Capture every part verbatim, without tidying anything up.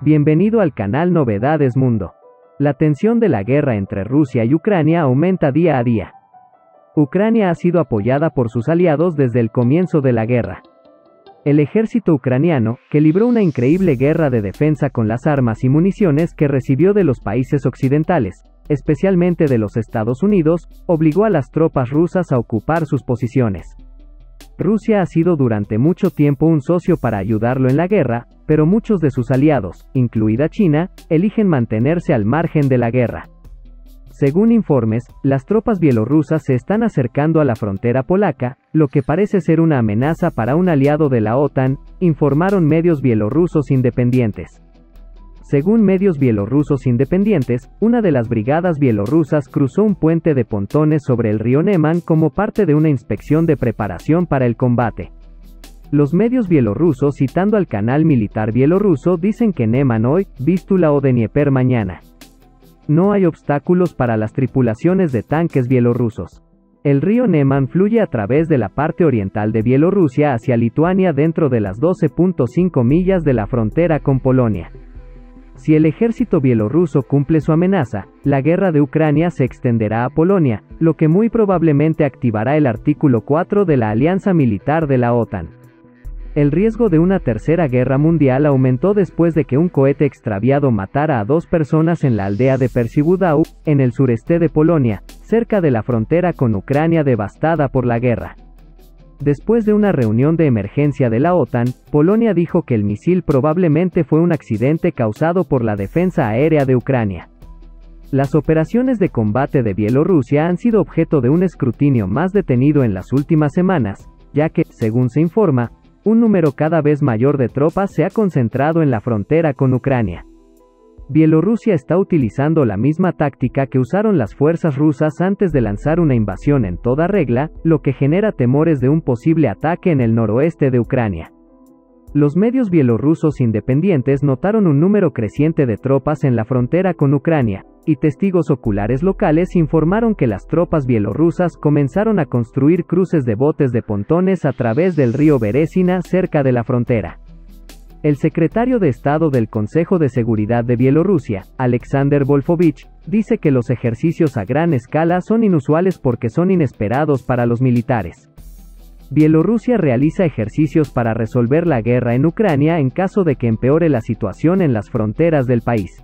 Bienvenido al canal Novedades Mundo. La tensión de la guerra entre Rusia y Ucrania aumenta día a día. Ucrania ha sido apoyada por sus aliados desde el comienzo de la guerra. El ejército ucraniano, que libró una increíble guerra de defensa con las armas y municiones que recibió de los países occidentales, especialmente de los Estados Unidos, obligó a las tropas rusas a ocupar sus posiciones. Rusia ha sido durante mucho tiempo un socio para ayudarlo en la guerra, pero muchos de sus aliados, incluida China, eligen mantenerse al margen de la guerra. Según informes, las tropas bielorrusas se están acercando a la frontera polaca, lo que parece ser una amenaza para un aliado de la OTAN, informaron medios bielorrusos independientes. Según medios bielorrusos independientes, una de las brigadas bielorrusas cruzó un puente de pontones sobre el río Neman como parte de una inspección de preparación para el combate. Los medios bielorrusos, citando al canal militar bielorruso, dicen que Neman hoy, Vístula o Dnieper mañana. No hay obstáculos para las tripulaciones de tanques bielorrusos. El río Neman fluye a través de la parte oriental de Bielorrusia hacia Lituania dentro de las doce punto cinco millas de la frontera con Polonia. Si el ejército bielorruso cumple su amenaza, la guerra de Ucrania se extenderá a Polonia, lo que muy probablemente activará el artículo cuatro de la alianza militar de la OTAN. El riesgo de una tercera guerra mundial aumentó después de que un cohete extraviado matara a dos personas en la aldea de Persibudau, en el sureste de Polonia, cerca de la frontera con Ucrania devastada por la guerra. Después de una reunión de emergencia de la OTAN, Polonia dijo que el misil probablemente fue un accidente causado por la defensa aérea de Ucrania. Las operaciones de combate de Bielorrusia han sido objeto de un escrutinio más detenido en las últimas semanas, ya que, según se informa, un número cada vez mayor de tropas se ha concentrado en la frontera con Ucrania. Bielorrusia está utilizando la misma táctica que usaron las fuerzas rusas antes de lanzar una invasión en toda regla, lo que genera temores de un posible ataque en el noroeste de Ucrania. Los medios bielorrusos independientes notaron un número creciente de tropas en la frontera con Ucrania, y testigos oculares locales informaron que las tropas bielorrusas comenzaron a construir cruces de botes de pontones a través del río Beresina cerca de la frontera. El secretario de Estado del Consejo de Seguridad de Bielorrusia, Alexander Volfovich, dice que los ejercicios a gran escala son inusuales porque son inesperados para los militares. Bielorrusia realiza ejercicios para resolver la guerra en Ucrania en caso de que empeore la situación en las fronteras del país.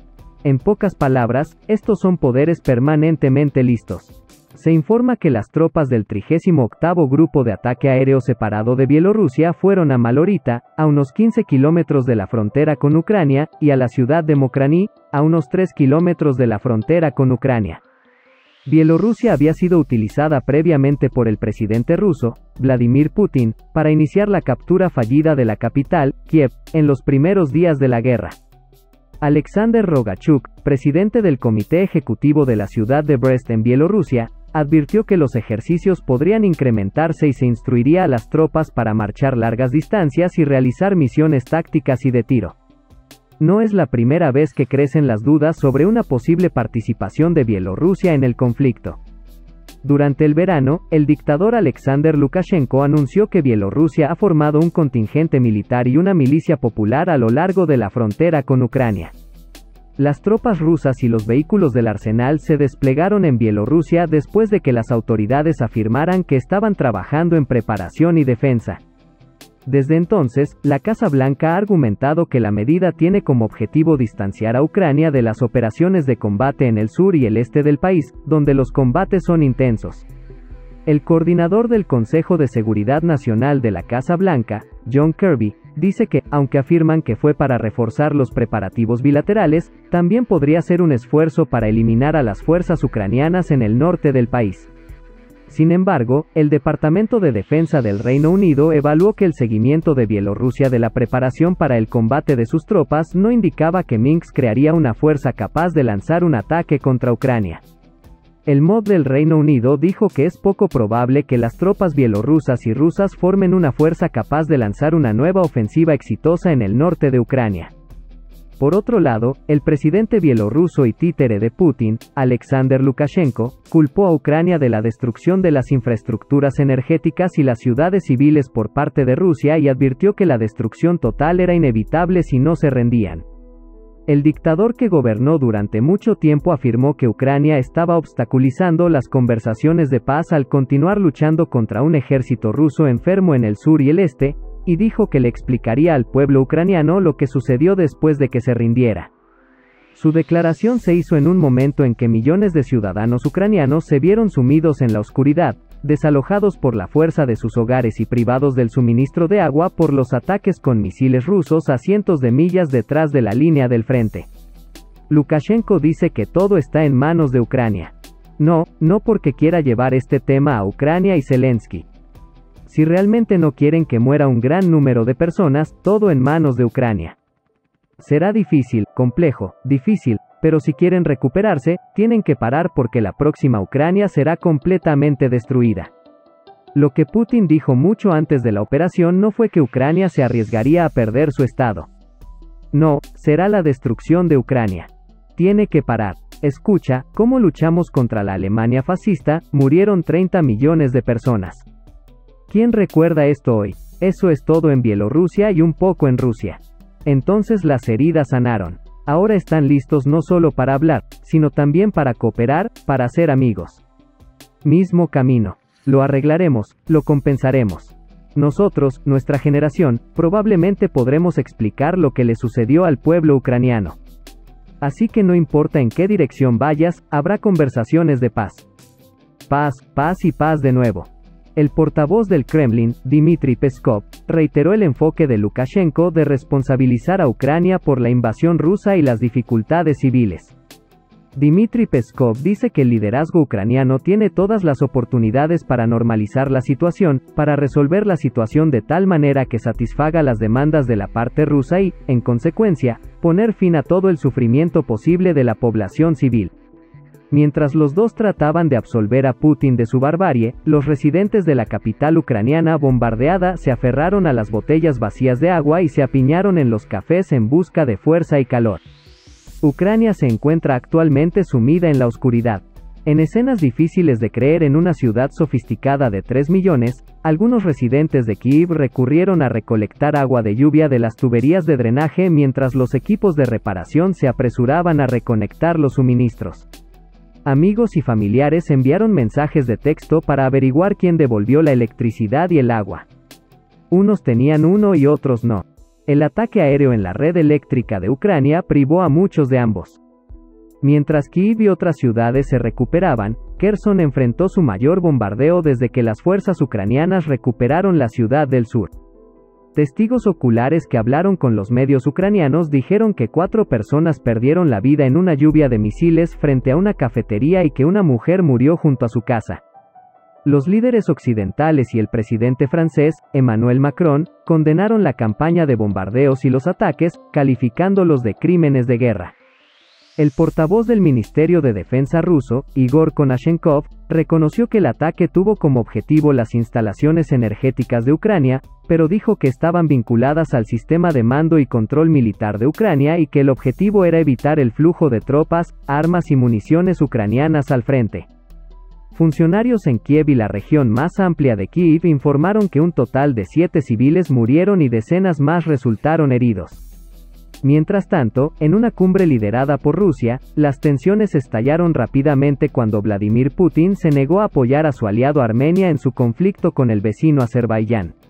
En pocas palabras, estos son poderes permanentemente listos. Se informa que las tropas del trigésimo octavo Grupo de Ataque Aéreo Separado de Bielorrusia fueron a Malorita, a unos quince kilómetros de la frontera con Ucrania, y a la ciudad de Mokhrany, a unos tres kilómetros de la frontera con Ucrania. Bielorrusia había sido utilizada previamente por el presidente ruso, Vladimir Putin, para iniciar la captura fallida de la capital, Kiev, en los primeros días de la guerra. Alexander Rogachuk, presidente del Comité Ejecutivo de la ciudad de Brest en Bielorrusia, advirtió que los ejercicios podrían incrementarse y se instruiría a las tropas para marchar largas distancias y realizar misiones tácticas y de tiro. No es la primera vez que crecen las dudas sobre una posible participación de Bielorrusia en el conflicto. Durante el verano, el dictador Alexander Lukashenko anunció que Bielorrusia ha formado un contingente militar y una milicia popular a lo largo de la frontera con Ucrania. Las tropas rusas y los vehículos del arsenal se desplegaron en Bielorrusia después de que las autoridades afirmaran que estaban trabajando en preparación y defensa. Desde entonces, la Casa Blanca ha argumentado que la medida tiene como objetivo distanciar a Ucrania de las operaciones de combate en el sur y el este del país, donde los combates son intensos. El coordinador del Consejo de Seguridad Nacional de la Casa Blanca, John Kirby, dice que, aunque afirman que fue para reforzar los preparativos bilaterales, también podría ser un esfuerzo para eliminar a las fuerzas ucranianas en el norte del país. Sin embargo, el Departamento de Defensa del Reino Unido evaluó que el seguimiento de Bielorrusia de la preparación para el combate de sus tropas no indicaba que Minsk crearía una fuerza capaz de lanzar un ataque contra Ucrania. El M O D del Reino Unido dijo que es poco probable que las tropas bielorrusas y rusas formen una fuerza capaz de lanzar una nueva ofensiva exitosa en el norte de Ucrania. Por otro lado, el presidente bielorruso y títere de Putin, Alexander Lukashenko, culpó a Ucrania de la destrucción de las infraestructuras energéticas y las ciudades civiles por parte de Rusia y advirtió que la destrucción total era inevitable si no se rendían. El dictador que gobernó durante mucho tiempo afirmó que Ucrania estaba obstaculizando las conversaciones de paz al continuar luchando contra un ejército ruso enfermo en el sur y el este, y dijo que le explicaría al pueblo ucraniano lo que sucedió después de que se rindiera. Su declaración se hizo en un momento en que millones de ciudadanos ucranianos se vieron sumidos en la oscuridad, desalojados por la fuerza de sus hogares y privados del suministro de agua por los ataques con misiles rusos a cientos de millas detrás de la línea del frente. Lukashenko dice que todo está en manos de Ucrania. No, no porque quiera llevar este tema a Ucrania y Zelensky. Si realmente no quieren que muera un gran número de personas, todo en manos de Ucrania. Será difícil, complejo, difícil, pero si quieren recuperarse, tienen que parar porque la próxima Ucrania será completamente destruida. Lo que Putin dijo mucho antes de la operación no fue que Ucrania se arriesgaría a perder su estado. No, será la destrucción de Ucrania. Tiene que parar. Escucha, ¿cómo luchamos contra la Alemania fascista? Murieron treinta millones de personas. ¿Quién recuerda esto hoy? Eso es todo en Bielorrusia y un poco en Rusia. Entonces las heridas sanaron. Ahora están listos no solo para hablar, sino también para cooperar, para ser amigos. Mismo camino. Lo arreglaremos, lo compensaremos. Nosotros, nuestra generación, probablemente podremos explicar lo que le sucedió al pueblo ucraniano. Así que no importa en qué dirección vayas, habrá conversaciones de paz. Paz, paz y paz de nuevo. El portavoz del Kremlin, Dmitry Peskov, reiteró el enfoque de Lukashenko de responsabilizar a Ucrania por la invasión rusa y las dificultades civiles. Dmitry Peskov dice que el liderazgo ucraniano tiene todas las oportunidades para normalizar la situación, para resolver la situación de tal manera que satisfaga las demandas de la parte rusa y, en consecuencia, poner fin a todo el sufrimiento posible de la población civil. Mientras los dos trataban de absolver a Putin de su barbarie, los residentes de la capital ucraniana bombardeada se aferraron a las botellas vacías de agua y se apiñaron en los cafés en busca de fuerza y calor. Ucrania se encuentra actualmente sumida en la oscuridad. En escenas difíciles de creer en una ciudad sofisticada de tres millones, algunos residentes de Kiev recurrieron a recolectar agua de lluvia de las tuberías de drenaje mientras los equipos de reparación se apresuraban a reconectar los suministros. Amigos y familiares enviaron mensajes de texto para averiguar quién devolvió la electricidad y el agua. Unos tenían uno y otros no. El ataque aéreo en la red eléctrica de Ucrania privó a muchos de ambos. Mientras Kiev y otras ciudades se recuperaban, Kherson enfrentó su mayor bombardeo desde que las fuerzas ucranianas recuperaron la ciudad del sur. Testigos oculares que hablaron con los medios ucranianos dijeron que cuatro personas perdieron la vida en una lluvia de misiles frente a una cafetería y que una mujer murió junto a su casa. Los líderes occidentales y el presidente francés, Emmanuel Macron, condenaron la campaña de bombardeos y los ataques, calificándolos de crímenes de guerra. El portavoz del Ministerio de Defensa ruso, Igor Konashenkov, reconoció que el ataque tuvo como objetivo las instalaciones energéticas de Ucrania, pero dijo que estaban vinculadas al sistema de mando y control militar de Ucrania y que el objetivo era evitar el flujo de tropas, armas y municiones ucranianas al frente. Funcionarios en Kiev y la región más amplia de Kiev informaron que un total de siete civiles murieron y decenas más resultaron heridos. Mientras tanto, en una cumbre liderada por Rusia, las tensiones estallaron rápidamente cuando Vladimir Putin se negó a apoyar a su aliado Armenia en su conflicto con el vecino Azerbaiyán.